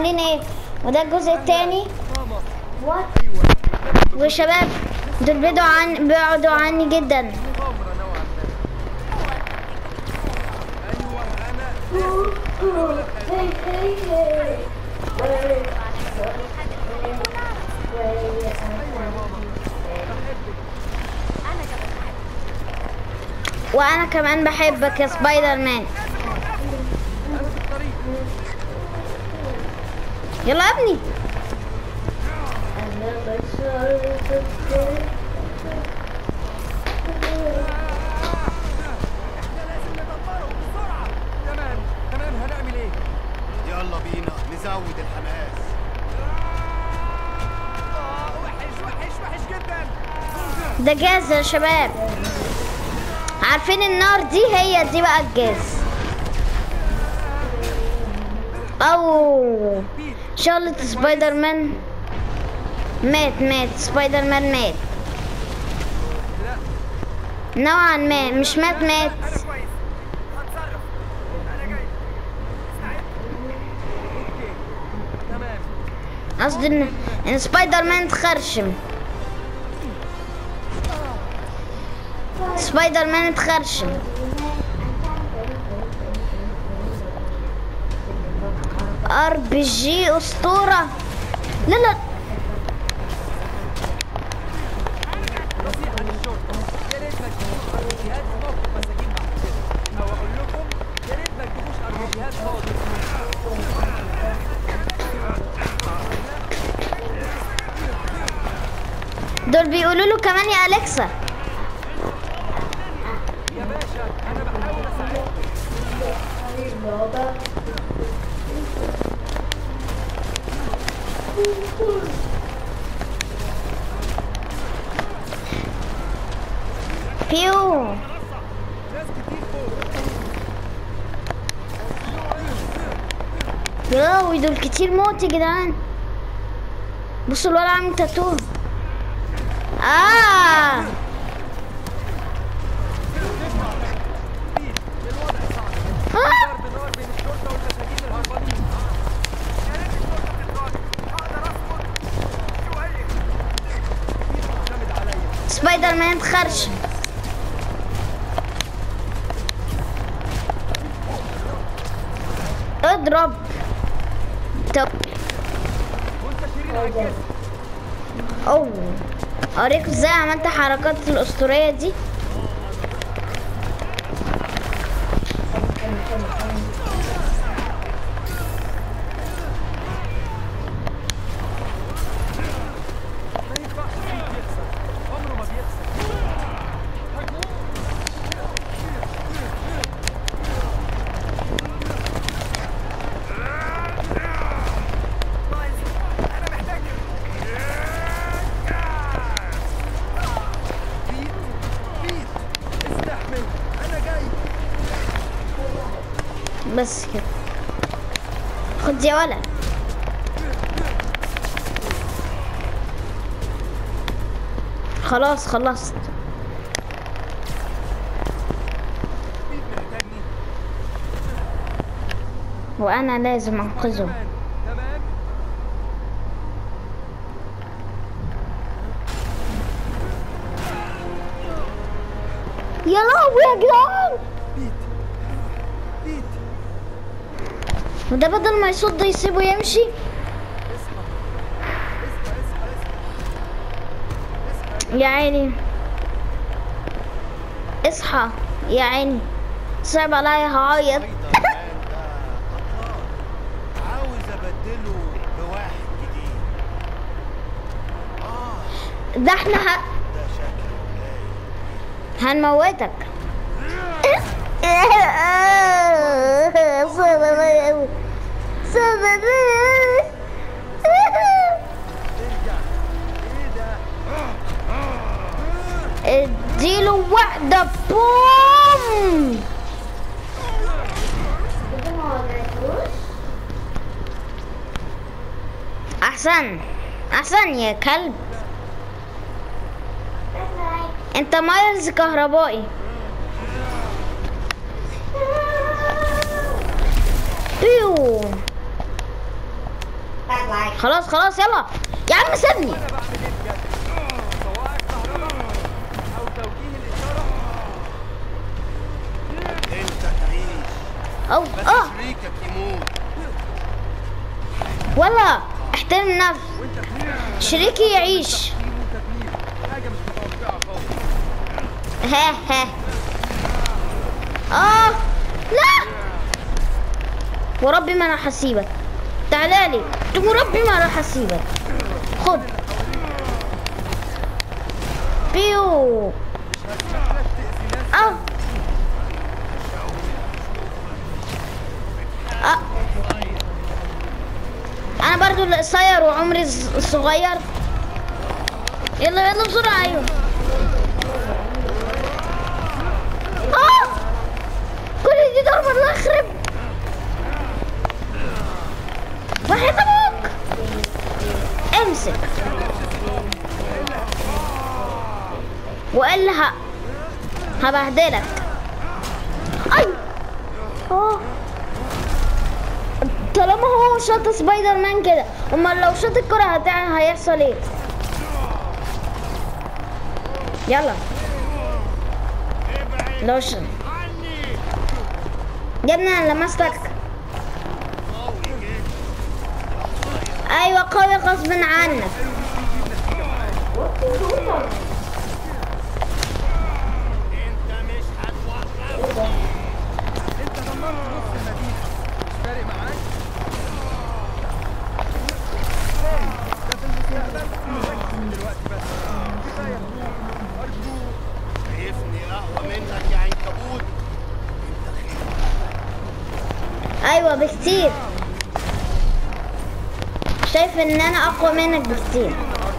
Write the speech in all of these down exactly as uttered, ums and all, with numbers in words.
عاملين ايه؟ وده الجزء التاني. وشباب دول بيدعوا عن بيقعدوا عني جدا. وانا كمان بحبك يا سبايدر مان. يلا يا ابني. يلا بينا نزود الحماس. وحش وحش وحش جدا. ده جاز يا شباب. عارفين النار دي؟ هي دي بقى الجاز. او شغلة سبايدر مان مات مات سبايدر مان مات نوعا ما، مش مات مات. قصدي ان ان سبايدر مان اتخرشم. سبايدر مان اتخرشم. ار بي جي اسطوره. لا لا دول بيقولوا له كمان يا أليكسا. يا باشا انا بحاول اساعدك. بيو ياوي دول كتير موت يا جدعان. بصوا الولد عامل تاتو. اه سبايدر مان اتخرش. اضرب. طب اوه اوريكم ازاي عملت حركات الاسطوريه دي. بس كده. خد يا ولد. خلاص خلصت. وانا لازم انقذه. يا لهوي يا جدعان. وده بدل ما يصد يسيبه يمشي. يا عيني اصحى يا عيني. صعب عليا هعيط. عاوز ابدله بواحد جديد. ده احنا ه... هنموتك. اديله واحدة بوم. احسن احسن يا كلب. انت مايلز كهربائي. بيو خلاص خلاص يلا يا عم سيبني. انا بعمل ايه بجد؟ سواء الكهرباء او توجيه الاشاره. انت تعيش او بس اه شريكك يموت. ولا احترم النفس. شريكي يعيش. حاجه مش متوقعه خالص. ها ها اه لا وربي ما راح اسيبك. تعالى لي وربي ما راح اسيبك. خد بيو اه اه انا برضو اللي قصير وعمري صغير. يلا يلا بسرعه. ايوه اه كل دي ضربه الله يخرب. واحد ابوك امسك والا ه... هبهدلك. اي اه طالما هو شاط سبايدر مان كده، امال لو شاط الكرة هتع... هيحصل ايه؟ يلا لو ش... يا ابني انا لمستك. ايوه قوي غصب عنك. انت مش هتوقفني. انت دمرت نص المدينه، مش فارق معاك؟ ده في المستقبل، ركز من دلوقتي بس. كفايه هدوء ارجوك. شايفني اقوى منك يا عنكبوت. انت خير. ايوه بكتير. شايف ان انا اقوى منك بكتير.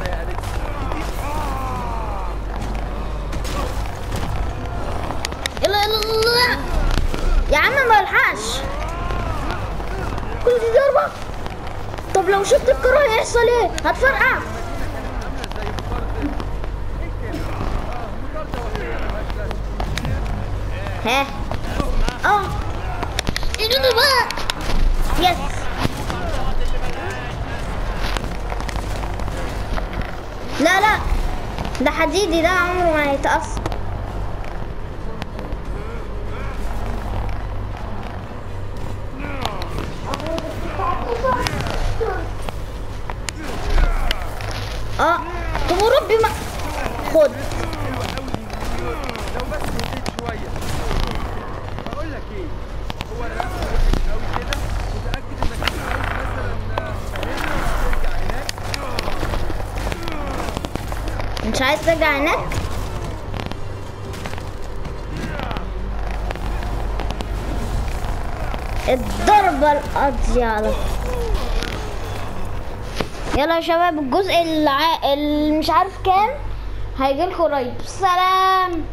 يلا يلا يلا يا عم ما الحقش. كل دي ضربة. طب لو شفت الكرة هيحصل ايه؟ هتفرقع. ها اه ايدونا بقى. يس لا لا ده حديدي، ده عمره ما هيتأثر. اه طب وربي ما خد. لو بس هديت شويه. بقول لك ايه، هو انا نفسي وحش قوي كده، متاكد انك مش عايز مثلا فاهمني ترجع هناك. مش عايز ترجع هناك؟ الضربة القاضية على يلا يا شباب الجزء الع... اللي مش عارف كام هيجيلكوا قريب. سلام.